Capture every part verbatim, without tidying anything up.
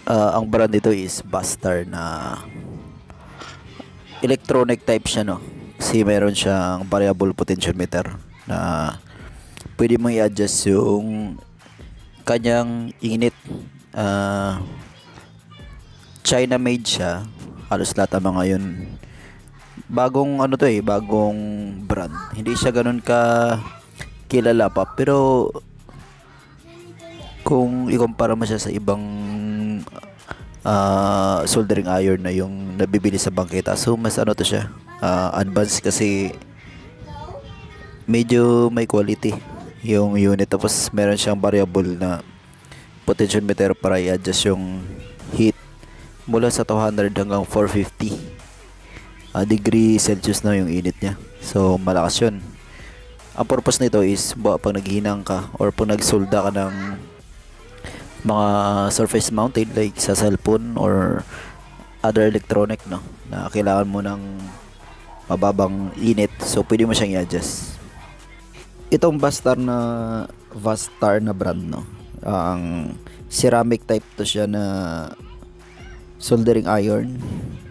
Ah, ang brand nito is Bastar na electronic type siya, no? Kasi meron siyang variable potentiometer na pwede mong i-adjust yung kanyang init. Ah, China made siya. Halos lahat ng mga yun. Bagong ano to eh, bagong brand. Hindi siya ganun ka kilala pa, pero kung ikumpara mo siya sa ibang ah, soldering iron na yung nabibili sa bangketa, so mas ano to siya, ah, advanced kasi medyo may quality yung unit, tapos meron siyang variable na potentiometer para i-adjust yung heat mula sa two hundred hanggang four fifty ah, degree Celsius na yung init niya. So malakas yun. Ang purpose nito is ba, pag naghinang ka or pag nagsolda ka ng mga surface mounted like sa cellphone or other electronic, no, na kailangan mo ng mababang init, so pwede mo siyang i-adjust. Itong Vastar na Vastar na brand, no, ang ceramic type to siya na soldering iron.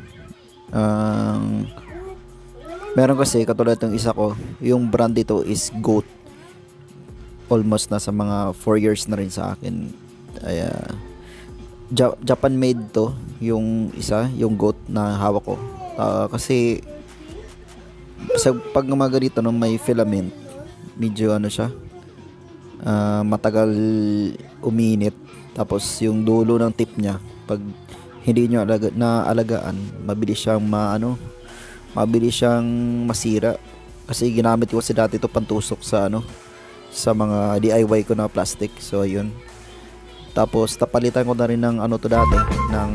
Ang meron kasi katulad ng isa ko, yung brand dito is Goat. Almost nasa mga four years na rin sa akin. Ay, uh, ja- Japan made to, yung isa, yung Goat na hawak ko. Uh, kasi sa pag mga ganito, no, may filament, medyo ano siya, uh, matagal uminit. Tapos yung dulo ng tip niya, pag hindi nyo alaga, na alagaan, mabilis siyang maano, mabilis siyang masira. Kasi ginamit ko kasi dati ito pantusok sa ano, sa mga D I Y ko na plastic. So ayun. Tapos tapalitan ko na rin ng ano to dati, ng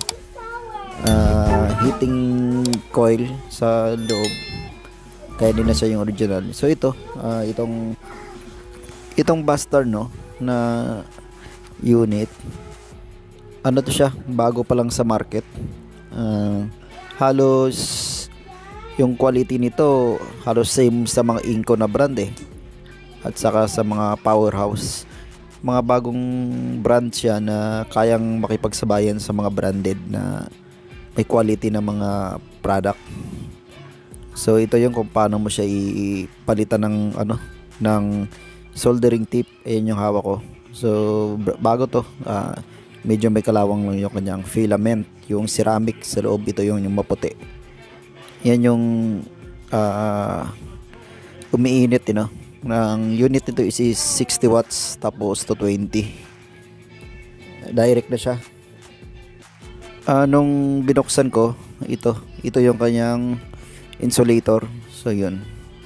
uh, heating coil sa loob. Kaya din na siya yung original. So ito, uh, itong itong Bastar, no, na unit, ano to siya, bago pa lang sa market. Uh, halos yung quality nito halos same sa mga Inco na brand eh, at saka sa mga powerhouse. Mga bagong brand siya na kayang makipagsabayan sa mga branded na may quality na mga product. So ito yung kung paano mo siya ipalitan ng ano, ng soldering tip. Ayan yung hawak ko. So bago to, uh, medyo may kalawang lang yung kanyang filament, yung ceramic sa loob. Ito yung, yung maputi. Yan yung uh, umiinit, you know. Ang unit nito is, is sixty watts tapos to twenty. Direct na siya. Uh, nung binuksan ko, ito, ito yung kanyang insulator. So yun.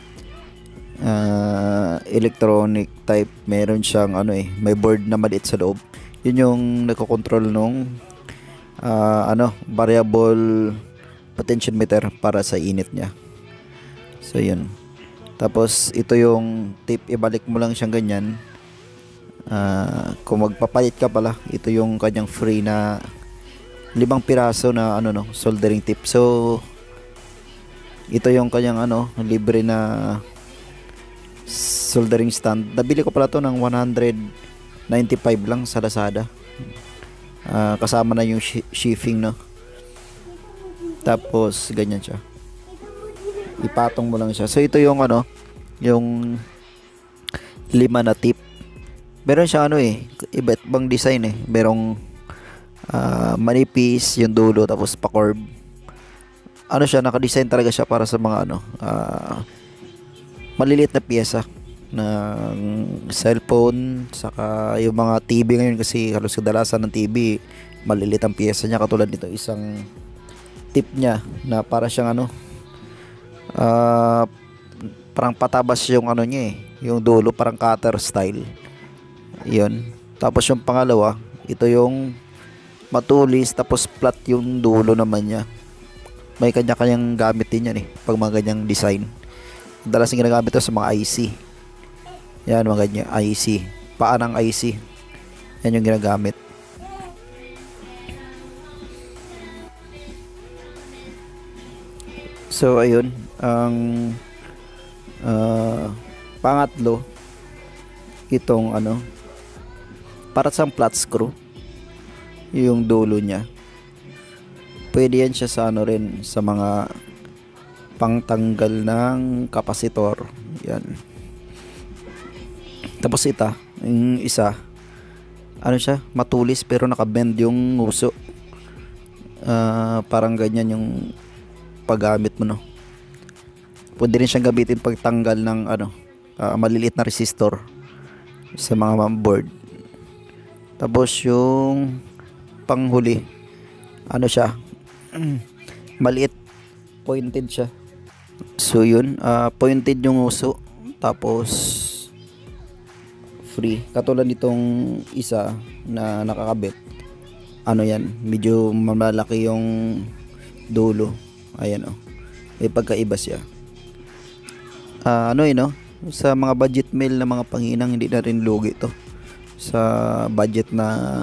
Uh, electronic type, meron siyang ano eh, may board na maliit sa loob. Yun yung nagko-control nung uh, ano, variable potentiometer para sa init niya. So yun. Tapos ito yung tip, ibalik mo lang siyang ganyan. Uh, kung magpapalit ka pala, ito yung kanyang free na limang piraso na ano, no, soldering tip. So ito yung kanyang ano, libre na soldering stand. Nabili ko pala to ng one hundred ninety-five lang sa Lazada. Uh, kasama na yung sh- shipping, no. Tapos ganyan siya. Ipatong mo lang siya. So ito yung ano, yung lima na tip. Meron siya ano eh, iba't ibang design eh. Merong uh, manipis yung dulo, tapos pa-curve. Ano siya, naka-design talaga siya para sa mga ano, uh, maliliit na piyesa ng cellphone, saka yung mga T V ngayon, kasi halos kadalasan ng T V maliliit ang piyesa niya. Katulad nito, isang tip niya na para siyang ano, uh, parang patabas yung ano niya eh, yung dulo parang cutter style. Yun. Tapos yung pangalawa, ito yung matulis, tapos flat yung dulo naman niya. May kanya-kanyang gamit din yan eh, pag mga ganyang design. Dalas yung ginagamit ito sa mga I C. Yan, mga ganyan, I C. Paan ng I C. Yan yung ginagamit. So ayun, ang uh, pangatlo, itong ano, para sa flat screw. yung dulo niya. Pwede yan siya sa ano rin, sa mga pangtanggal ng kapasitor. Yan. Tapos ita, yung isa, ano siya, matulis pero nakabend yung uso. Uh, parang ganyan yung paggamit mo, no. Pwede rin siyang gamitin pagtanggal ng ano, uh, maliliit na resistor sa mga board. Tapos yung panghuli, ano siya, maliit, pointed siya. So yun, uh, pointed yung uso, tapos free. Katulad nitong isa na nakakabit, ano yan, medyo malaki yung dulo. Ayan o, oh. May pagkaiba siya. Uh, ano yun, no? Sa mga budget meal na mga panghinang, hindi na rin lugi to. Sa budget na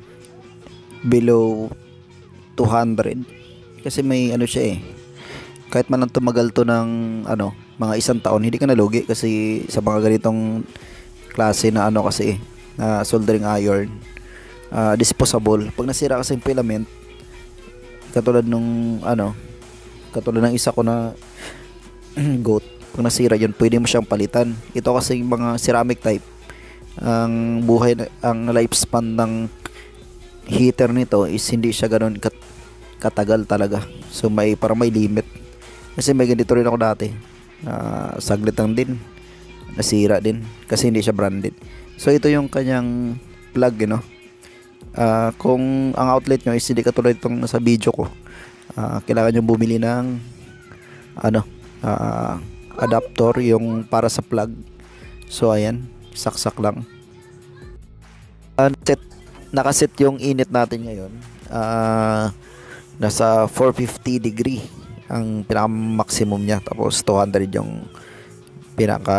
below two hundred. Kasi may ano siya eh. Kahit man lang tumagal to ng ano, mga isang taon, hindi ka nalugi. Kasi sa mga ganitong klase na ano kasi eh, na soldering iron, uh, disposable. Pag nasira kasi yung filament, katulad nung ano, katulad ng isa ko na goat, kung nasira yun, pwede mo siyang palitan. Ito kasi yung mga ceramic type, ang buhay, ang lifespan ng heater nito is hindi siya ganoon kat katagal talaga. So may parang may limit. Kasi may ganito rin ako dati, uh, saglit lang din, nasira din kasi hindi siya branded. So ito yung kanyang plug, you know? Uh, kung ang outlet nyo is hindi katulad itong nasa video ko, uh, kailangan nyo bumili ng ano, uh, adapter yung para sa plug. So ayan, saksak lang. Uh, set, nakaset yung init natin ngayon, uh, nasa four fifty degree ang pinaka maximum niya, tapos two hundred yung pinaka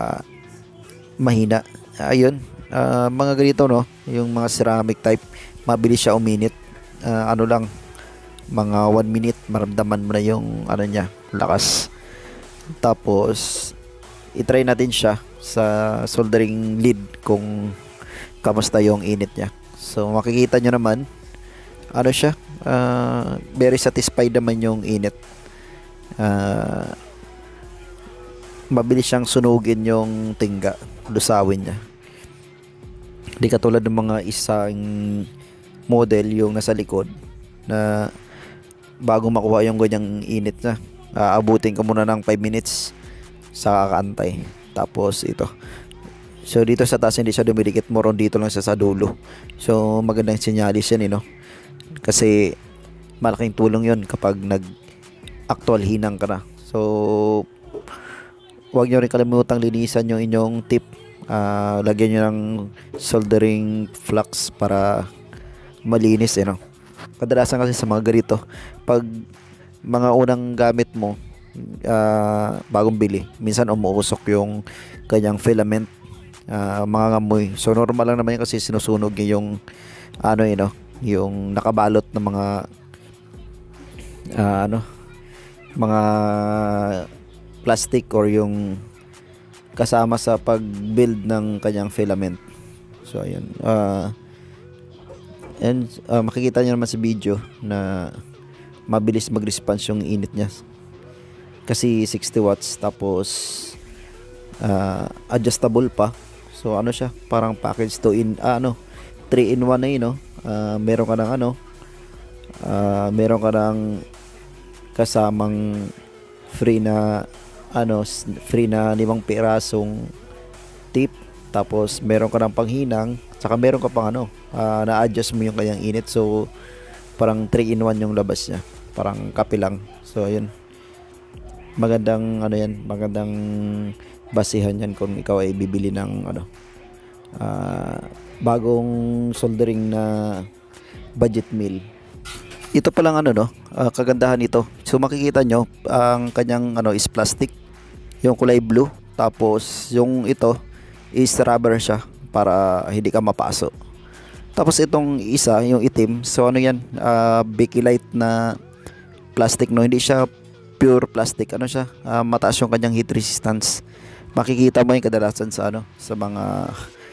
mahina. Ayun, uh, mga ganito, no, yung mga ceramic type, mabilis siya uminit. Uh, ano lang, mga one minute maramdaman mo na yung ano niya, lakas. Tapos i-try natin siya sa soldering lead kung kamusta yung init niya. So makikita nyo naman, ano siya, uh, very satisfied naman yung init. Uh, mabilis siyang sunugin yung tingga, lusawin niya. Di katulad ng mga isang model yung nasa likod na bago makuha yung ganyang init na, aabutin ka muna ng five minutes sa kakaantay. Tapos ito, so dito sa taas hindi siya dumidikit, moron dito lang siya sa dulo. So magandang senyalis yan, eh, no? Kasi malaking tulong yon kapag nag actual hinang ka na. So huwag nyo rin kalimutang linisan yung inyong tip. Uh, lagyan nyo ng soldering flux para malinis, eh, no? Kadalasan kasi sa mga ganito, pag mga unang gamit mo, uh, bagong bili, minsan umuusok yung kanyang filament, uh, mga ngamoy. So normal lang naman yun kasi sinusunog yung ano, you know, yung nakabalot ng mga uh, ano, mga plastic or yung kasama sa pag-build ng kanyang filament. So ayun, uh, and uh, makikita nyo naman sa video na mabilis mag-response yung init niya kasi sixty watts, tapos uh, adjustable pa. So ano siya, parang package to in ah, ano, three in one na yun, no? Uh, meron ka ng ano, uh, meron ka ng kasamang free na ano, free na limang pirasong tip, tapos meron ka ng panghinang, saka meron ka pang ano, uh, na-adjust mo yung kanyang init. So parang three in one yung labas niya, parang kape lang. So ayun, magandang ano yan, magandang basihan yan kung ikaw ay bibili ng ano, uh, bagong soldering na budget meal. Ito pa lang ano, no, uh, kagandahan nito. So makikita nyo ang kanyang ano is plastic, yung kulay blue, tapos yung ito is rubber siya para hindi ka mapaso. Tapos itong isa, yung itim, so ano yan, uh, Bakelite na plastic, no, hindi siya pure plastic, ano siya, uh, mataas yung kanyang heat resistance. Makikita mo yung kadalasan sa ano, sa mga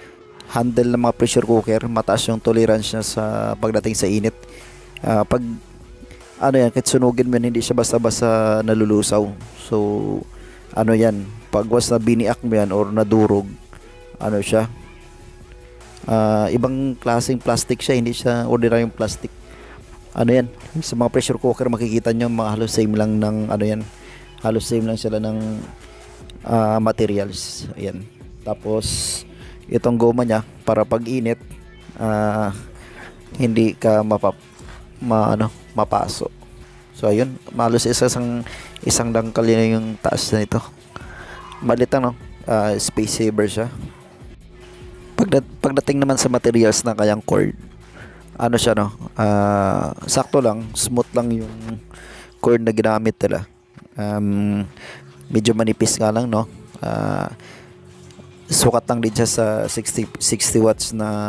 handle ng mga pressure cooker, mataas yung tolerance niya sa pagdating sa init. Ah, pag ano yan, kahit sunugin mo yan, hindi siya basta-basta nalulusaw. So ano yan, pag was na biniak mo yan or nadurog, ano siya, ah, ibang klaseng plastic siya, hindi siya ordinaryong plastic. Ano yan, sa mga pressure cooker makikita nyo mga halos same lang ng ano yan, halos same lang sila ng ah, materials. Ayan, tapos itong goma niya para pag init, ah, hindi ka mapap ma, ano, mapaso. So ayun, malos isang isang dangkal yun yung taas na ito. Malit ano, ah, space saver siya. Pagdat pagdating naman sa materials ng kayang cord, ano siya no, ah, sakto lang, smooth lang yung cord na ginamit nila. Um, medyo manipis nga lang no. Ah, sukat lang din siya sa sixty sixty watts na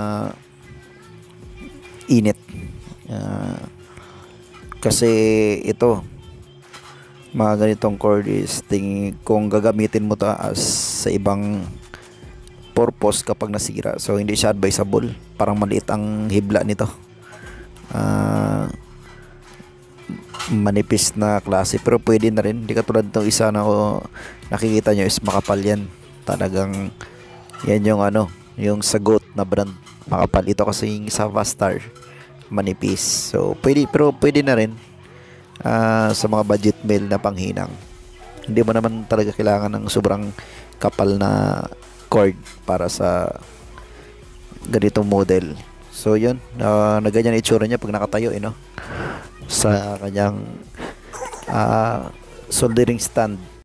init. Ah, kasi ito, mga ganitong cord is ting, kung gagamitin mo to as sa ibang purpose kapag nasira, so hindi siya advisable, parang maliit ang hibla nito. Ah, manipis na klase pero pwede na rin, hindi katulad ng isa na oh, nakikita nyo is makapal yan, talagang yan yung ano, yung sa goat na brand, makapal. Ito kasi yung sa Vastar manipis, so pwede, pero pwede na rin uh, sa mga budget meal na panghinang. Hindi mo naman talaga kailangan ng sobrang kapal na cord para sa ganitong model. So yun, uh, na ganyan itsura niya pag nakatayo eh, no? Sa kanyang uh, soldering stand.